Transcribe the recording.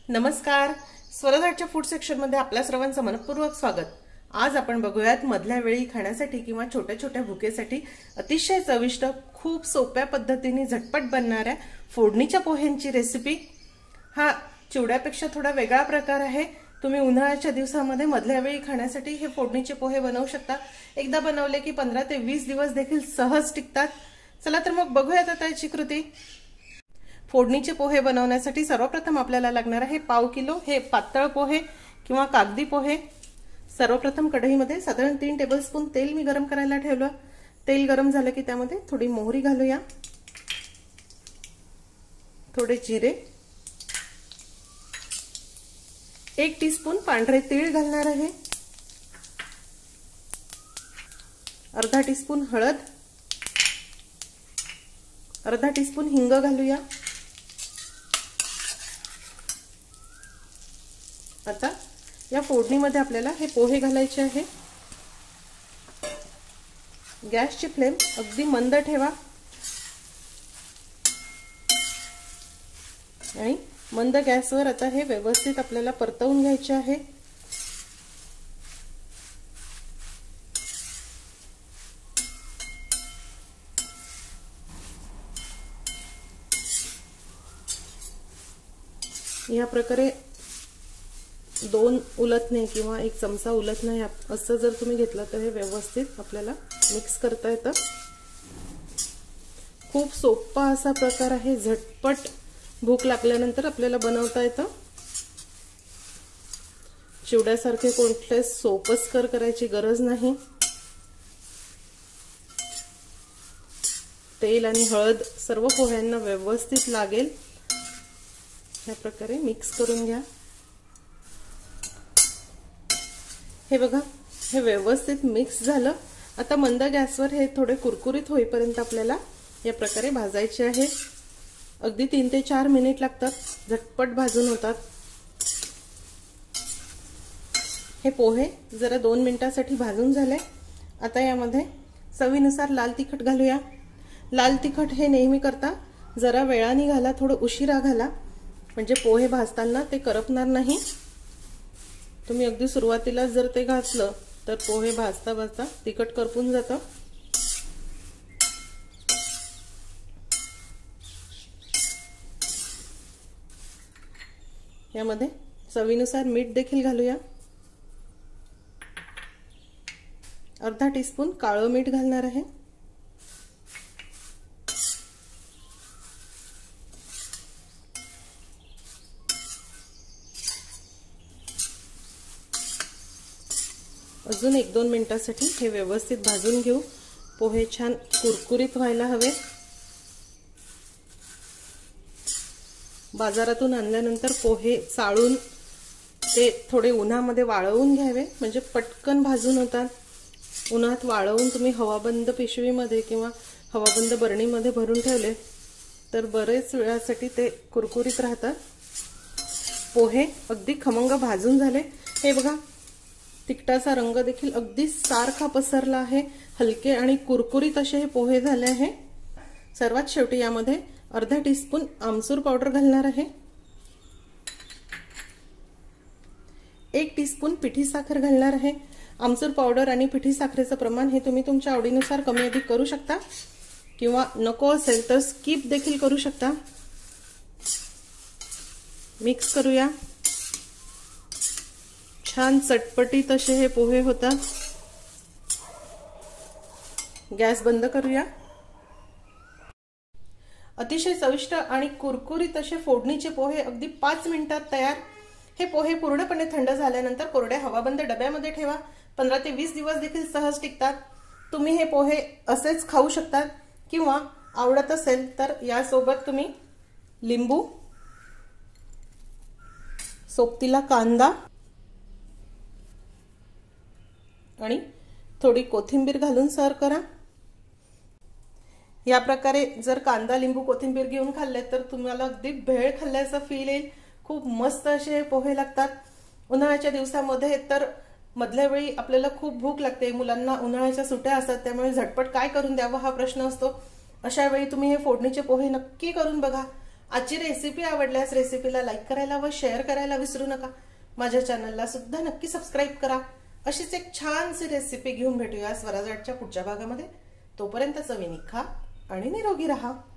नमस्कार. स्वराज्याच्या food section मध्ये आपल्या सर्वांचं मनपूर्वक स्वागत. आज आपण बघूयात मधल्या वेळी खाण्यासाठी किंवा छोट्या छोट्या भुकेसाठी अतिशय चविष्ट, खूप सोप्या पद्धतीने झटपट बनणाऱ्या फोडणीच्या पोह्यांची रेसिपी. हा चिवड्यापेक्षा थोडा वेगळा प्रकार आहे. तुम्ही उन्हाळ्याच्या दिवसामध्ये मधल्या वेळी खाण्यासाठी हे फोडणीचे पोहे बनवू शकता. एकदा बनवले की 15 ते 20 दिवस देखील सहज टिकतात. चला तर मग बघूयात आता याची कृती. फोडणीचे पोहे बनवण्यासाठी सर्वप्रथम आपल्याला लागणार आहे पाव किलो हे पातळ पोहे किंवा कागदी पोहे. सर्वप्रथम कढईमध्ये साधारण 3 टेबलस्पून तेल मी गरम करायला ठेवलं. तेल गरम झालं की त्यामध्ये थोडी मोहरी घालूया, थोडे जिरे, 1 टीस्पून पांढरे तीळ घालणार आहे, अर्धा टीस्पून हळद, अर्धा टीस्पून हिंग घालूया. आता या फोडणीमध्ये आपल्याला हे पोहे घालायचे आहे. गॅसची फ्लेम अगदी मंद ठेवा आणि मंद गॅसवर आता हे व्यवस्थित आपल्याला परतवून घ्यायचे आहे. या प्रकारे 2 उलटणे किंवा 1 चमचा उलटणे असं जर तुम्ही घेतलं तर हे व्यवस्थित आपल्याला मिक्स करता येतं. खूप सोपा असा प्रकार आहे. झटपट भूक लागल्यानंतर आपल्याला बनवता येतं. चिवड्यासारखे कोणते सोपस्कर करायची गरज नाही. तेल आणि हळद सर्व पोह्यांना व्यवस्थित लागेल या प्रकारे मिक्स करून घ्या. हे बघा, हे व्यवस्थित मिक्स झालं. आता मंद गॅसवर हे थोडे कुरकुरीत होईपर्यंत आपल्याला या प्रकारे भाजायचे आहे. अगदी 3 ते 4 मिनिट लागतात, झटपट भाजून होतात. हे पोहे जरा 2 मिनिटांसाठी भाजून झाले. आता यामध्ये चवीनुसार लाल तिखट घालूया. लाल तिखट हे नेहमी करता जरा वेळाने घाला, थोडं उशिरा घाला, म्हणजे पोहे भाजताना ते करपणार नाही. तुम्ही अगदी सुरुवातीला जर ते घातलं तर पोहे भाजता भाजता तिखट करपून जातं. यामध्ये चवीनुसार मीठ देखील घालूया. अर्धा टीस्पून काळं मीठ घालणार आहे. अजून 1-2 मिनिटांसाठी हे व्यवस्थित भाजून घेऊ. पोहे छान कुरकुरीत व्हायला हवे. बाजारातून आणल्यानंतर पोहे चाळून ते थोडे उन्हामध्ये वाळवून घ्यावे, म्हणजे पटकन भाजून होतात. उन्हात वाळवून तुम्ही हवाबंद पिशवीमध्ये किंवा हवाबंद बरणीमध्ये भरून ठेवले तर बरेच वेळासाठी ते कुरकुरीत राहतात. पोहे अगदी खमंग भाजून झाले. हे बघा, तिखटाचा रंग देखील अगदी सारखा पसरला आहे. हलके आणि कुरकुरीत असे हे पोहे झाले आहे. सर्वात शेवटी यामध्ये अर्धा टीस्पून आमचूर पावडर घालणार आहे. 1 टीस्पून पिठी साखर घालणार आहे. आमचूर पावडर आणि पिठी साखरेचं प्रमाण हे तुम्ही तुमच्या आवडीनुसार कमी अधिक करू शकता किंवा नको असेल तर स्किप देखील करू शकता. मिक्स करूया. छान चटपटीत असे हे पोहे होतात. गॅस बंद करूया. अतिशय चविष्ट आणि कुरकुरीत असे फोडणीचे पोहे अगदी 5 मिनिटात तयार. हे पोहे पूर्णपणे थंड झाल्यानंतर कोरड्या हवाबंद डब्यामध्ये ठेवा. 15 ते 20 दिवस देखील सहज टिकतात. तुम्ही हे पोहे असेच खाऊ शकतात किंवा आवडत असेल तर यासोबत तुम्ही लिंबू, सोबतीला कांदा आणि थोडी कोथिंबीर घालून सर्व करा. या प्रकारे जर कांदा, लिंबू, कोथिंबीर घेऊन खाल्ले तर तुम्हाला अगदी भेळ खाल्ल्याचा फील येईल. खूप मस्त असे पोहे लागतात. उन्हाळ्याच्या दिवसामध्ये तर मधल्या वेळी आपल्याला खूप भूक लागते. मुलांना उन्हाळ्याच्या सुट्ट्या असतात, त्यामुळे झटपट काय करून द्यावं हा प्रश्न असतो. अशा वेळी तुम्ही हे फोडणीचे पोहे नक्की करून बघा. आजची रेसिपी आवडल्यास रेसिपीला लाईक करायला व शेअर करायला विसरू नका। माझ्या चॅनलला सुद्धा नक्की सबस्क्राईब करा। अशीच एक छानशी रेसिपी घेऊन भेटूया स्वराज आर्टच्या पुढच्या भागामध्ये। तोपर्यंत चवीने खा आणि निरोगी राहा।